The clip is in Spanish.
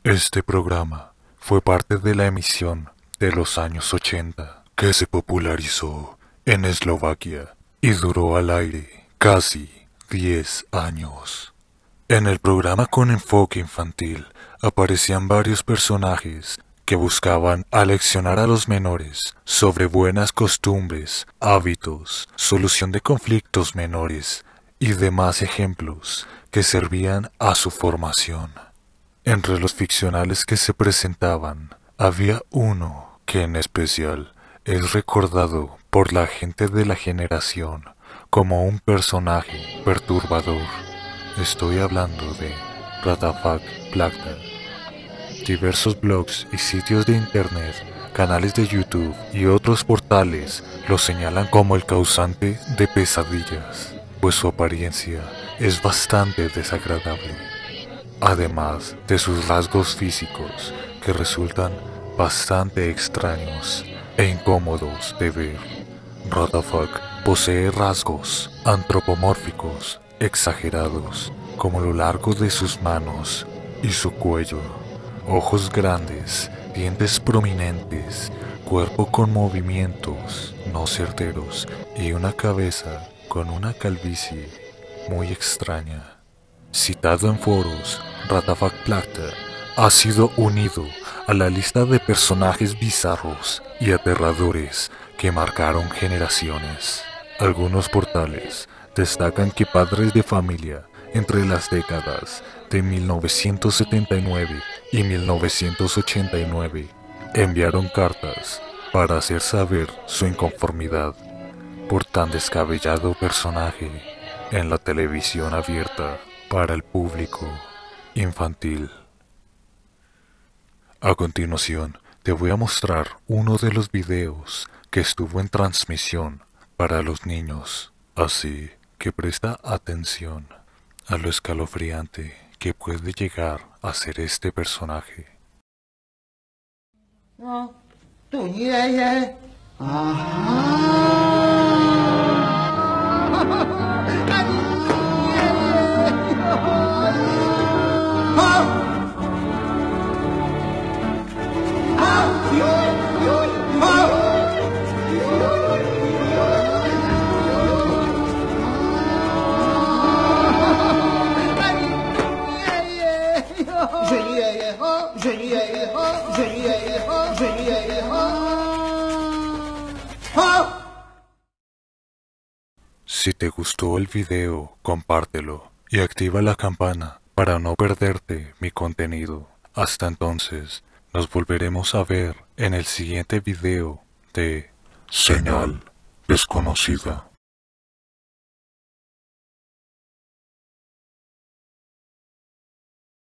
Este programa fue parte de la emisión de los años 80 que se popularizó en Eslovaquia y duró al aire casi 10 años. En el programa con enfoque infantil aparecían varios personajes que buscaban aleccionar a los menores sobre buenas costumbres, hábitos, solución de conflictos menores y demás ejemplos que servían a su formación. Entre los ficcionales que se presentaban, había uno que en especial es recordado por la gente de la generación como un personaje perturbador. Estoy hablando de Ratafak Plakta. Diversos blogs y sitios de internet, canales de YouTube y otros portales lo señalan como el causante de pesadillas, pues su apariencia es bastante desagradable, además de sus rasgos físicos que resultan bastante extraños e incómodos de ver. Ratafak posee rasgos antropomórficos exagerados, como lo largo de sus manos y su cuello, ojos grandes, dientes prominentes, cuerpo con movimientos no certeros y una cabeza con una calvicie muy extraña. Citado en foros, Ratafak Plakta ha sido unido a la lista de personajes bizarros y aterradores que marcaron generaciones. Algunos portales destacan que padres de familia entre las décadas de 1979 y 1989 enviaron cartas para hacer saber su inconformidad por tan descabellado personaje en la televisión abierta para el público infantil. A continuación, te voy a mostrar uno de los videos que estuvo en transmisión para los niños, así que presta atención a lo escalofriante que puede llegar a ser este personaje. 어, 또 예. 아하. 아니, Si te gustó el video, compártelo y activa la campana para no perderte mi contenido. Hasta entonces, nos volveremos a ver en el siguiente video de Señal Desconocida.